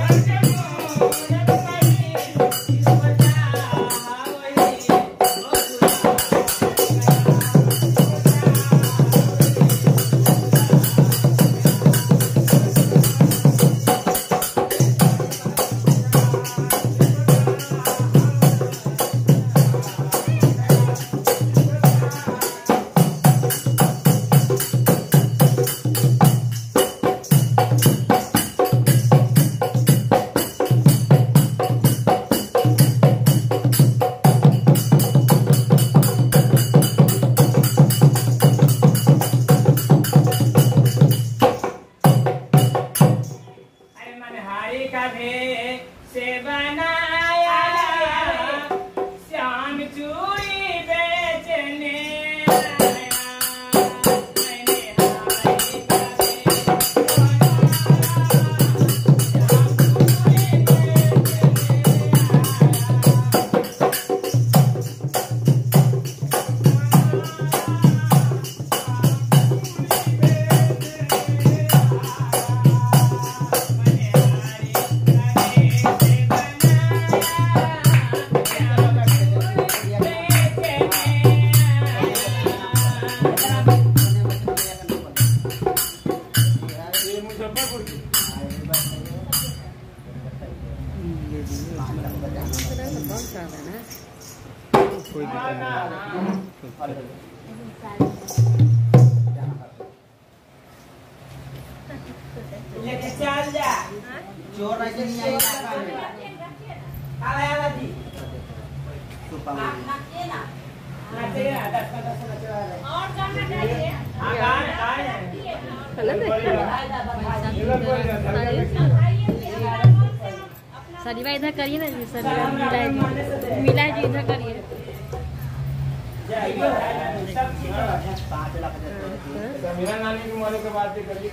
लेके चल जा चोर ऐसे नहीं आएगा आला जी और करना चाहिए सरीवा इधर करिए ना जी, सरीवा मिला जी इधर करिए। मेरा नानी की मरे के बाद करिए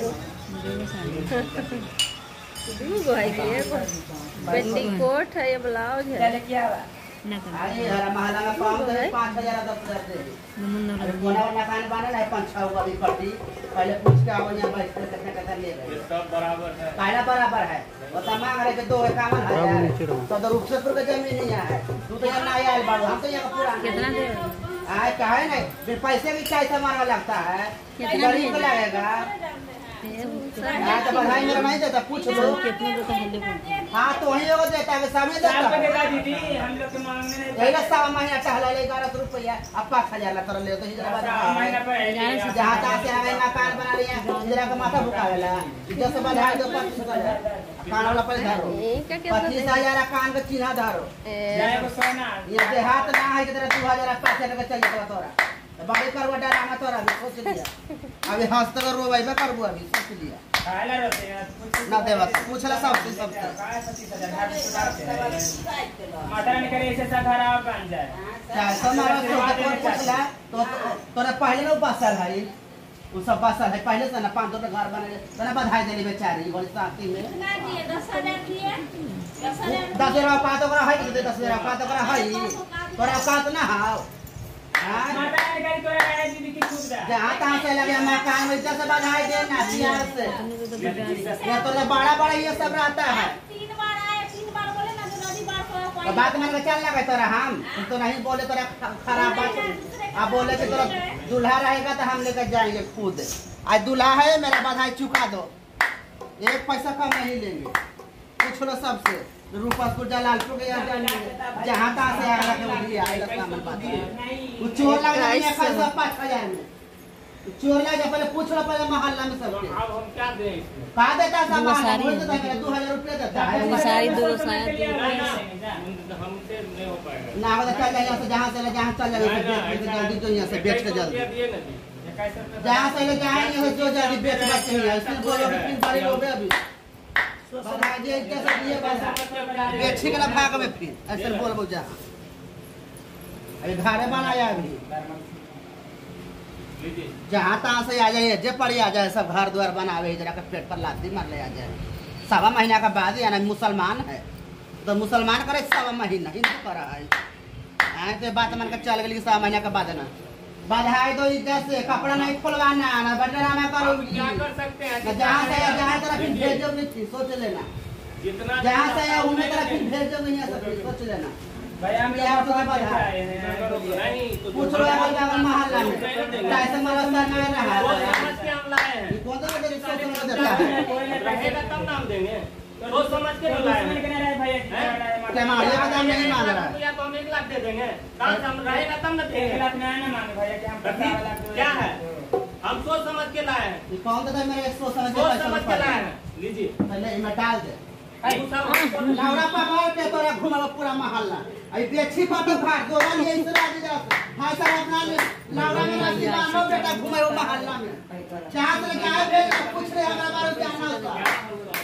पेंडिंग कोट है, ये ब्लाउज है। अरे हरा महला का पाँव तो 5000 10,000 दे अरे कोना मकान बना है 5-6 वाली पट्टी पहले पूछ के आओ यहाँ बैठ कर कितना ले रहे सब बराबर है, पहला बराबर है और तमाम रहे के 251,000 तो दर रुखसतपुर का जमीन नहीं है तू तो यहाँ नहीं आया बाबू हम तो यहाँ पूरा कितना दे आए कहे नहीं फिर पैसे की कैसे मारना लगता है गरीब को लगेगा तो बधाई मेरा नहीं देता पूछ लो कितना देता है? हाँ तो वही लोग देता है सामने देता है दीदी हम लोग के मांगने नहीं यही ना 7 महीना टहला ले 1100 रुपया अब 5,000 ला कर ले तो महीना पहले जहाँ तहाँ से हमें मकान बना लिया इधर का माथा भुकावेला इधर से बधाई दो 25,000 कान वाला पैसा धरो 25,000 कान का चिन्ह धरो ये देहात ना है कि तेरा 2,000 5,000 का चाहिए तोरा बड़ी करवा डराना तोरा भी सोच लिया अभी हंस तो रो भाई करबो अभी सोच लिया ना देवा पूछला सबसे माता ने करे ऐसे सब खराब बन जाए क्या समारा तो पूछला तो तोरा पहले ना बसल है वो सब बसल है पहले से ना 500 का घर बने तना बधाई देली बेचारी बोली साथी में कितना दिए? 10,000 दिए? 10,000 10,000 पात ओकरा है कि 10,000 पात ओकरा है तोरा औकात ना हां माता ने करे तोरा है दीदी की खुद दा जहाँ तहाँ से लगे मकान में जैसे बधाई देना बिहार से ये तो बड़ा ये सब रहता है 3 बार आए 3 बार बोले ना जो नदी बार को तो बात मान के चल लगा तोरा हम तो नहीं बोले तोरा खराब बात आप बोले कि तोरा दूल्हा रहेगा तो हम लेकर जाएंगे खुद आज दूल्हा है मेरा बधाई चुका दो एक पैसा कम नहीं लेंगे पूछ लो सबसे रूपसपुर जलालपुर के जहाँ तहाँ से आया वो चोर लग जाए 5,000 में चोर लग जाए पहले पूछ लो पहले मोहल्ला में सबके अब हम क्या दें इसमें कहा देता सामान 2,000 रुपये देता है सारी दो शायद हमसे नहीं हो पाएगा ना हो चल जाए से जहाँ चल जाए जल्दी जो यहाँ से बेच के जल्दी जहाँ से जाएंगे जो जल्दी बेच सकते हैं इसलिए बोलो कि बड़े लोग अभी बेची के भाग में फिर ऐसे बोलबो जहाँ अभी घरे बनाया अभी जहाँ तहाँ से आ जाए जे पड़ी आ जाए सब घर द्वार बनावे जरा के पेट पर लाती मार ले आ जाए 7 महीना का बाद यानी मुसलमान है तो मुसलमान करे 7 महीना हिंदू करा है तो बात मान के चल गई 7 महीना के बाद ना बधाई दो इज्जत से कपड़ा नहीं खुलवाना ना बटना में करो क्या कर सकते हैं जहाँ से जहाँ तरफ भेजो नहीं सोच लेना जितना जहाँ से आया उन्हें तरह फिर भेज दो यहाँ से सोच लेना भैया हम ये आपको लोग पता है नहीं तो पूछ लो अगल मोहल्ला में कैसे मरस्ता नहीं रहा वो है समझ के हम लाए हैं। ये कौन सा बेटे रिश्ता समझ देता है रहेगा तब नाम देंगे। सोच समझ के तो लाए हैं। क्या मारिया का दाम नहीं मान रहा है या तो हम 1 लाख दे देंगे। कहाँ से हम रहेगा तब न देंगे। 1 लाख ना मांगे भैया क्या हम ठीक, क्या है हम सोच समझ के लाए हैं। ये कौन सा मेरे 100 समझ सोच समझ के लाए हैं। लीजिए पहले इनमें डाल दे दूसरा लावड़ा पकड़ के तोरा घुमावा पूरा मोहल्ला आई बेची पति फाड़ दो वाली ये इस राज जा हां सर अपना लावड़ा में रास्ते मानो बेटा घुमाओ मोहल्ला में चाहत ले क्या भेज पूछ रहे हमरा बारे में जानना होता